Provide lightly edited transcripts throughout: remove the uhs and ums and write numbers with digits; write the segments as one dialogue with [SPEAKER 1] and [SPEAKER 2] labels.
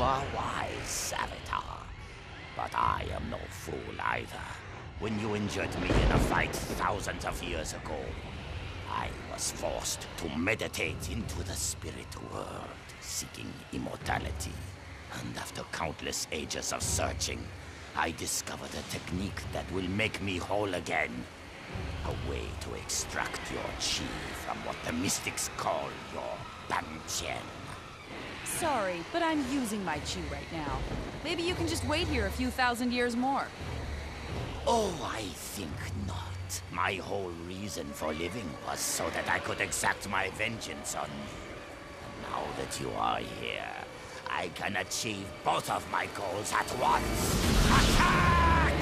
[SPEAKER 1] are wise, Savitar. But I am no fool either. When you injured me in a fight thousands of years ago, I was forced to meditate into the spirit world, seeking immortality. And after countless ages of searching, I discovered a technique that will make me whole again. A way to extract your chi from what the mystics call your Banqian.
[SPEAKER 2] Sorry, but I'm using my chi right now. Maybe you can just wait here a few thousand years more.
[SPEAKER 1] Oh, I think not. My whole reason for living was so that I could exact my vengeance on you. And now that you are here, I can achieve both of my goals at once. Attack!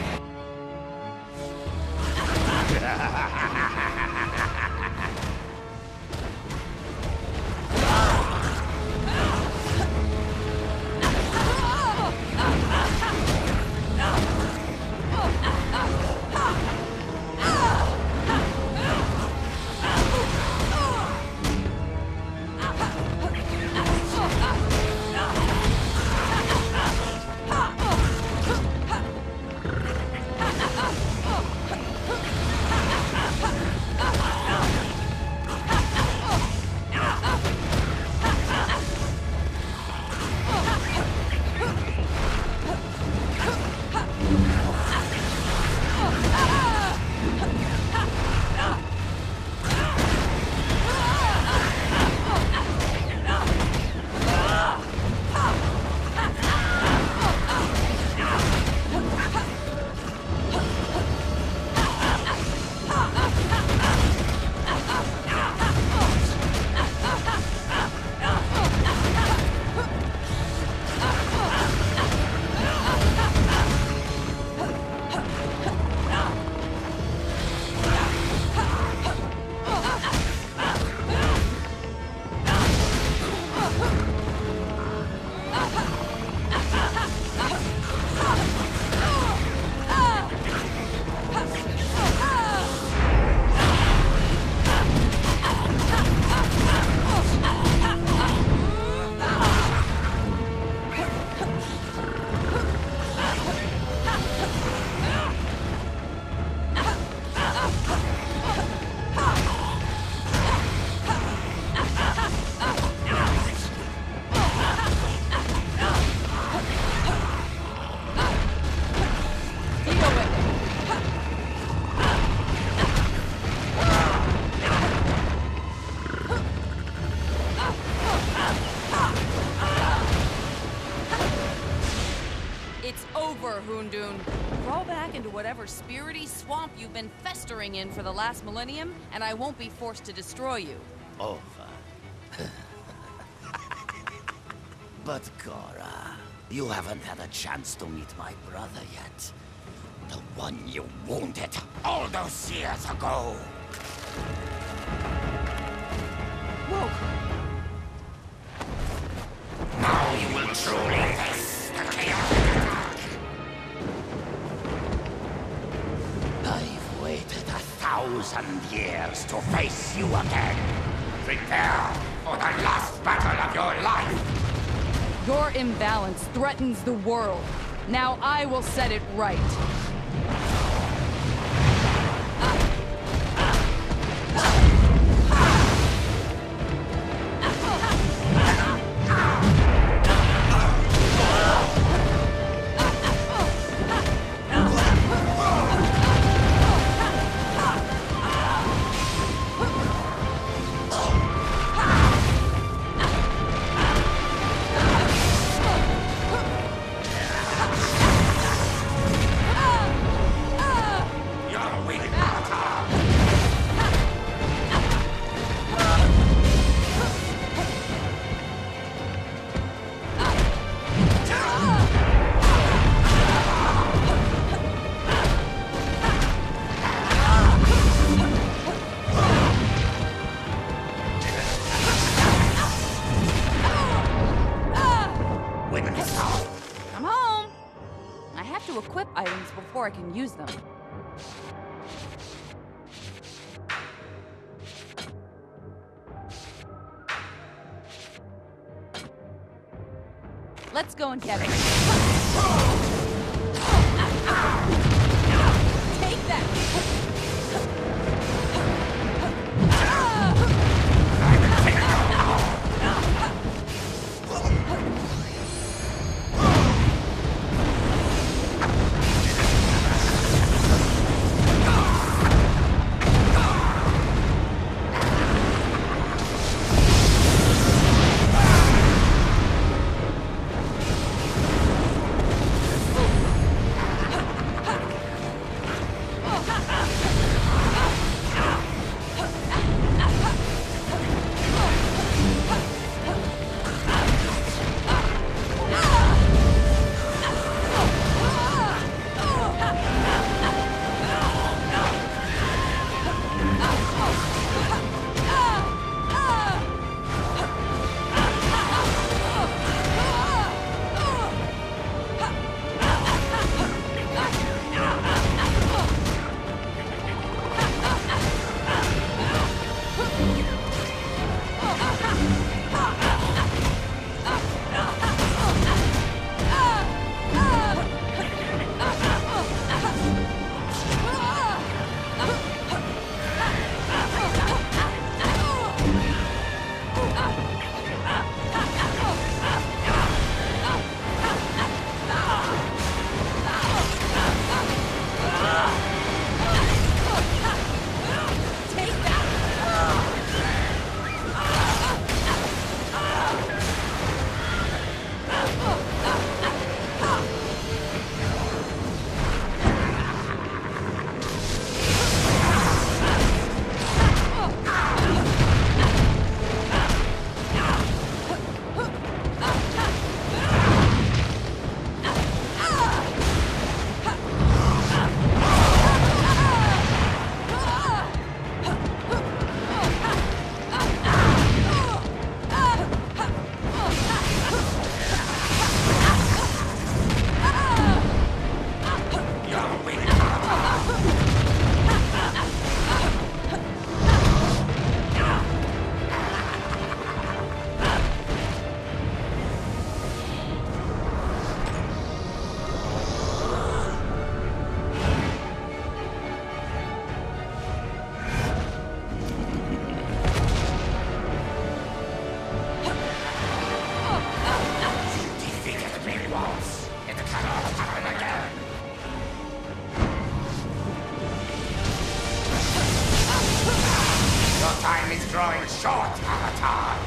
[SPEAKER 2] Hoondoon. Crawl back into whatever spirity swamp you've been festering in for the last millennium, and I won't be forced to destroy you.
[SPEAKER 1] Over. But Gora, you haven't had a chance to meet my brother yet. The one you wounded all those years ago.
[SPEAKER 2] Whoa!
[SPEAKER 1] Now you will truly face the chaotic attack. I've waited 1,000 years to face you again. Prepare for the last battle of your life.
[SPEAKER 2] Your imbalance threatens the world. Now I will set it right. Come home! I have to equip items before I can use them. Let's go and get it. Take that!
[SPEAKER 1] Time is growing short, Avatar.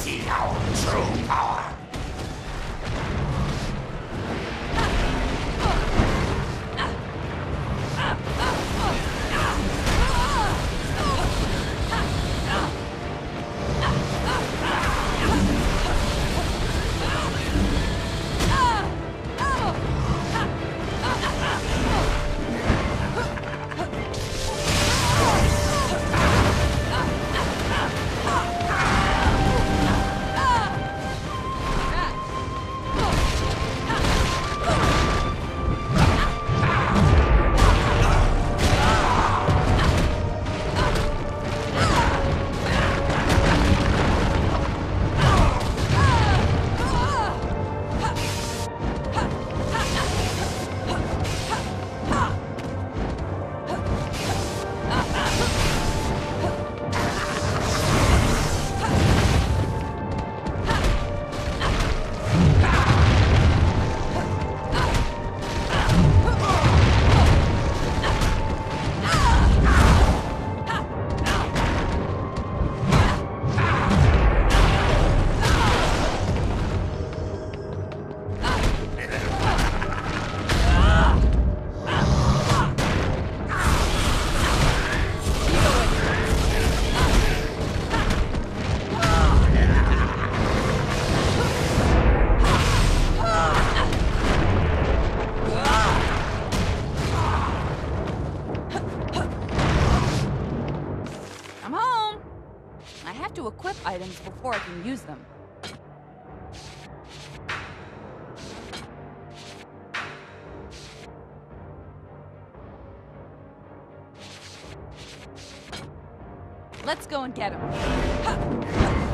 [SPEAKER 1] see our true power.
[SPEAKER 2] To equip items before I can use them. Let's go and get him.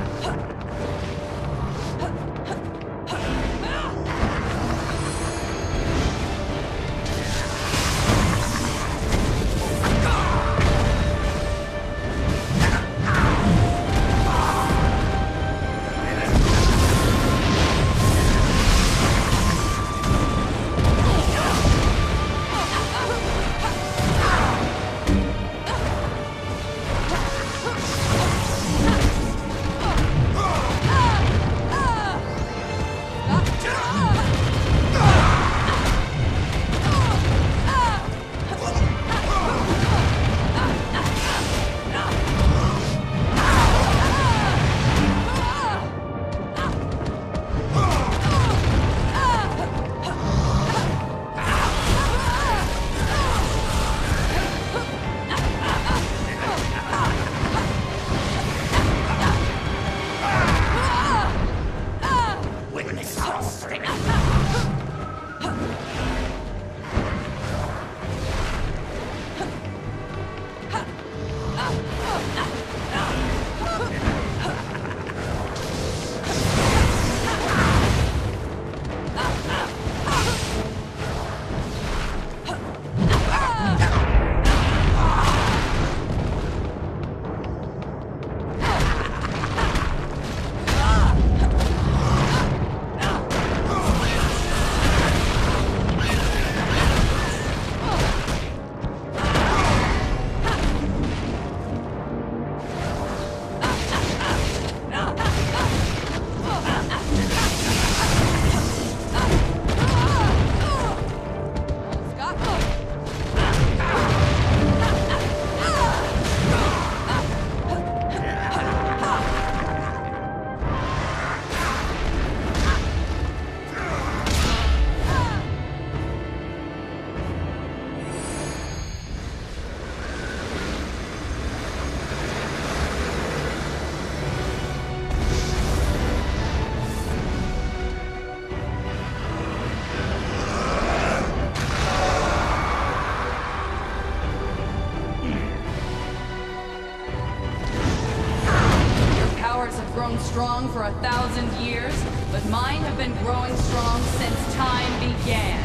[SPEAKER 2] Strong for 1,000 years, but mine have been growing strong since time began.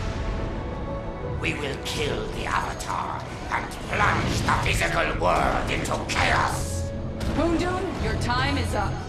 [SPEAKER 1] We will kill the Avatar and plunge the physical world into chaos.
[SPEAKER 2] Houndoom, your time is up.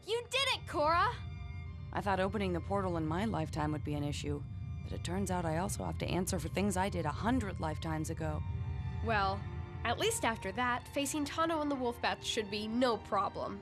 [SPEAKER 3] You did it, Cora!
[SPEAKER 2] I thought opening the portal in my lifetime would be an issue, but it turns out I also have to answer for things I did 100 lifetimes ago.
[SPEAKER 3] Well, at least after that, facing Tano and the Wolfbats should be no problem.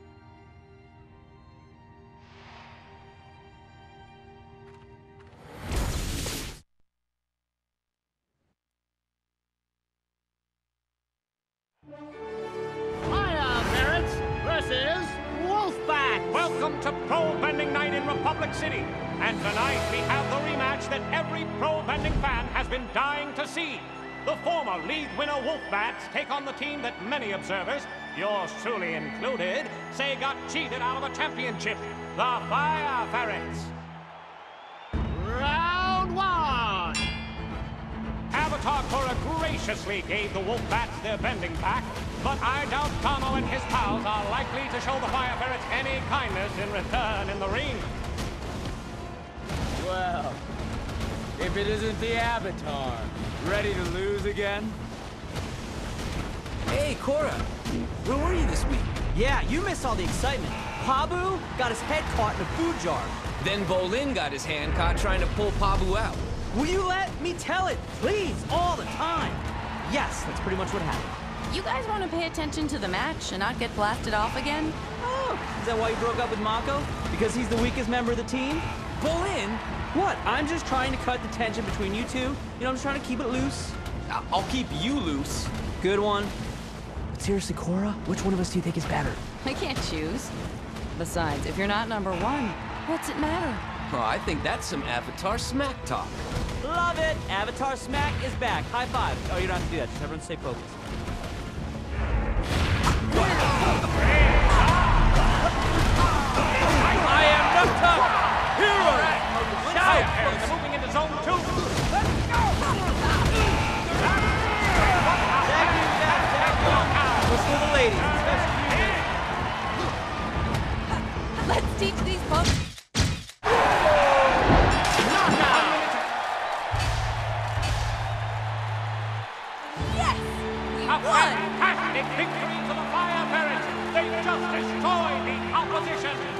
[SPEAKER 4] Fire Ferrets versus Wolfbat!
[SPEAKER 5] Welcome to Pro Bending Night in Republic City. And tonight we have the rematch that every Pro Bending fan has been dying to see. The former league winner Wolfbats take on the team that many observers, yours truly included, say got cheated out of the championship, the Fire Ferrets.
[SPEAKER 4] Round one!
[SPEAKER 5] Avatar Korra graciously gave the Wolfbats their bending back, but I doubt Tano and his pals are likely to show the Fire Ferrets any kindness in return in the ring.
[SPEAKER 6] Well, if it isn't the Avatar, ready to lose again?
[SPEAKER 7] Hey, Korra! Where were you this week?
[SPEAKER 8] Yeah, you missed all the excitement. Pabu got his head caught in a food jar.
[SPEAKER 7] Then Bolin got his hand caught trying to pull Pabu out.
[SPEAKER 8] Will you let me tell it, please, all the time? Yes, that's pretty much what happened.
[SPEAKER 2] You guys want to pay attention to the match and not get blasted off again?
[SPEAKER 8] Oh, is that why you broke up with Mako? Because he's the weakest member of the team?
[SPEAKER 7] Bolin?
[SPEAKER 8] What? I'm just trying to cut the tension between you two. You know, I'm just trying to keep it loose.
[SPEAKER 7] I'll keep you loose.
[SPEAKER 8] Good one. But seriously, Korra, which one of us do you think is better?
[SPEAKER 2] I can't choose. Besides, if you're not number one, what's it matter?
[SPEAKER 7] Oh, I think that's some Avatar smack talk.
[SPEAKER 8] Love it! Avatar Smack is back. High five. Oh, you don't have to do that. Just everyone stay focused.
[SPEAKER 6] I am Nukta! Hero!
[SPEAKER 5] Fire Ferrets are moving into zone 2.
[SPEAKER 8] Thank you, Zach. Let's do the ladies.
[SPEAKER 2] Let's teach these punks. Yes! We
[SPEAKER 5] A
[SPEAKER 2] won!
[SPEAKER 5] fantastic victory for the Fire Ferrets. They just destroyed the opposition.